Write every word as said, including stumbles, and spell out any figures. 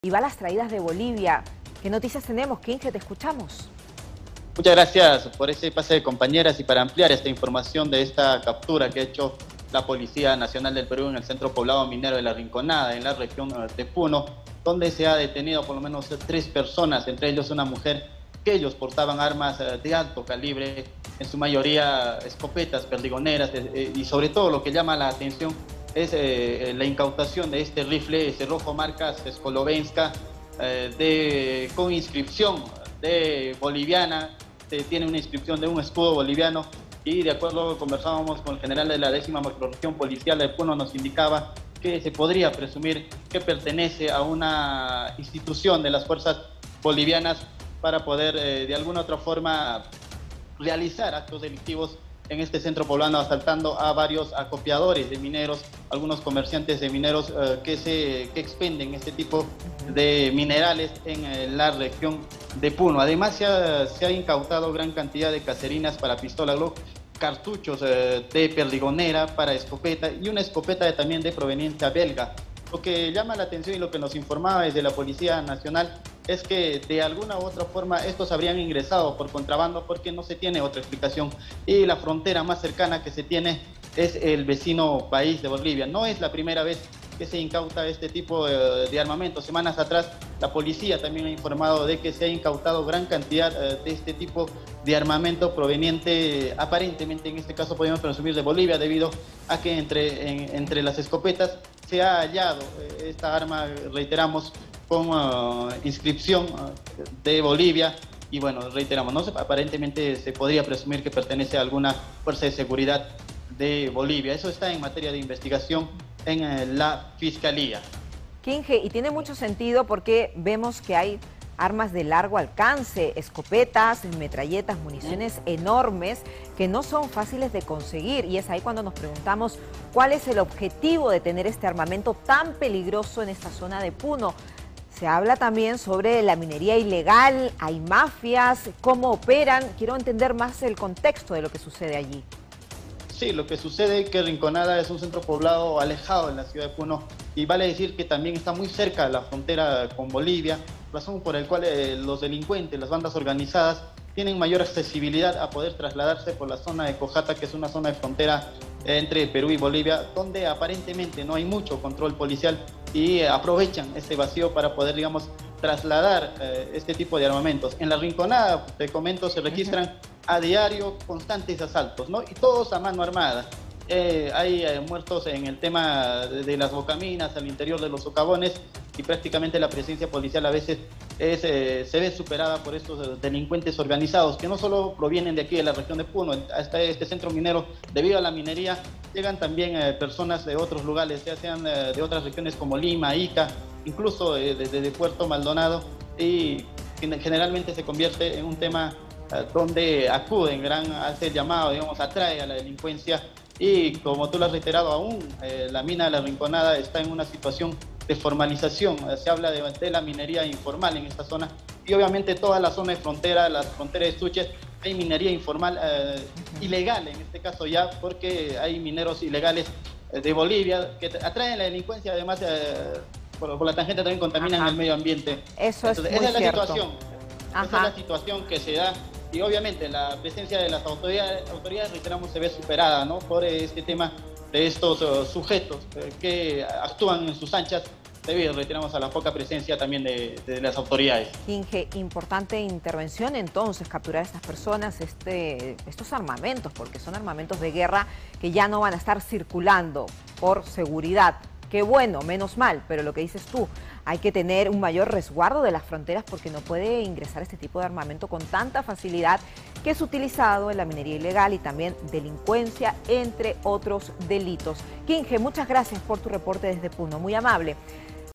Y balas traídas de Bolivia. ¿Qué noticias tenemos, Kinge? Te escuchamos. Muchas gracias por ese pase de compañeras y para ampliar esta información de esta captura que ha hecho la Policía Nacional del Perú en el centro poblado minero de La Rinconada, en la región de Puno, donde se ha detenido por lo menos tres personas, entre ellos una mujer, que ellos portaban armas de alto calibre, en su mayoría escopetas, perdigoneras, y sobre todo lo que llama la atención es eh, la incautación de este rifle cerrojo marca Skolovenska, eh, de, con inscripción de boliviana, se tiene una inscripción de un escudo boliviano, y de acuerdo, conversábamos con el general de la décima macrorregión policial de Puno, nos indicaba que se podría presumir que pertenece a una institución de las fuerzas bolivianas para poder eh, de alguna otra forma realizar actos delictivos en este centro poblano, asaltando a varios acopiadores de mineros, algunos comerciantes de mineros eh, que, se, que expenden este tipo de minerales en eh, la región de Puno. Además se ha, se ha incautado gran cantidad de caserinas para pistola Glock, cartuchos eh, de perdigonera para escopeta y una escopeta de, también de proveniencia belga. Lo que llama la atención y lo que nos informaba desde la Policía Nacional es que de alguna u otra forma estos habrían ingresado por contrabando, porque no se tiene otra explicación, y la frontera más cercana que se tiene es el vecino país de Bolivia. No es la primera vez que se incauta este tipo de, de armamento. Semanas atrás la policía también ha informado de que se ha incautado gran cantidad de este tipo de armamento proveniente, aparentemente en este caso podemos presumir, de Bolivia, debido a que entre, en, entre las escopetas se ha hallado esta arma, reiteramos, con uh, inscripción uh, de Bolivia, y bueno, reiteramos, ¿no? aparentemente se podría presumir que pertenece a alguna fuerza de seguridad de Bolivia. Eso está en materia de investigación en uh, la Fiscalía. Kinge, y tiene mucho sentido porque vemos que hay armas de largo alcance, escopetas, metralletas, municiones enormes que no son fáciles de conseguir, y es ahí cuando nos preguntamos cuál es el objetivo de tener este armamento tan peligroso en esta zona de Puno. Se habla también sobre la minería ilegal, hay mafias, cómo operan. Quiero entender más el contexto de lo que sucede allí. Sí, lo que sucede es que Rinconada es un centro poblado alejado en la ciudad de Puno, y vale decir que también está muy cerca de la frontera con Bolivia, razón por la cual eh, los delincuentes, las bandas organizadas, tienen mayor accesibilidad a poder trasladarse por la zona de Cojata, que es una zona de frontera entre Perú y Bolivia, donde aparentemente no hay mucho control policial, y eh, aprovechan este vacío para poder, digamos, trasladar eh, este tipo de armamentos. En la Rinconada, te comento, se registran a diario constantes asaltos, ¿no? Y todos a mano armada. Eh, hay eh, muertos en el tema de, de las bocaminas, al interior de los socavones, y prácticamente la presencia policial a veces es, eh, se ve superada por estos eh, delincuentes organizados, que no solo provienen de aquí, de la región de Puno. Hasta este centro minero, debido a la minería, llegan también eh, personas de otros lugares, ya sean eh, de otras regiones como Lima, Ica, incluso eh, desde de, de Puerto Maldonado, y generalmente se convierte en un tema eh, donde acuden, gran, hace el llamado, digamos, atrae a la delincuencia. Y como tú lo has reiterado, aún eh, la mina de La Rinconada está en una situación de formalización. Eh, se habla de, de la minería informal en esta zona, y obviamente toda la zona de frontera, las fronteras de Suchet, hay minería informal, eh, uh-huh. ilegal en este caso ya, porque hay mineros ilegales eh, de Bolivia que atraen la delincuencia, además eh, por, por la tangente también contaminan Ajá. el medio ambiente. Eso Entonces, es muy esa es cierto. la situación. Ajá. Esa es la situación que se da. Y obviamente la presencia de las autoridades, autoridades reiteramos, se ve superada, ¿no? Por este tema de estos uh, sujetos eh, que actúan en sus anchas, debido, reiteramos, a la poca presencia también de, de las autoridades. Kinge, importante intervención entonces, capturar a estas personas, este, estos armamentos, porque son armamentos de guerra que ya no van a estar circulando por seguridad. Qué bueno, menos mal, pero lo que dices tú, hay que tener un mayor resguardo de las fronteras, porque no puede ingresar este tipo de armamento con tanta facilidad, que es utilizado en la minería ilegal y también delincuencia, entre otros delitos. Kinge, muchas gracias por tu reporte desde Puno, muy amable.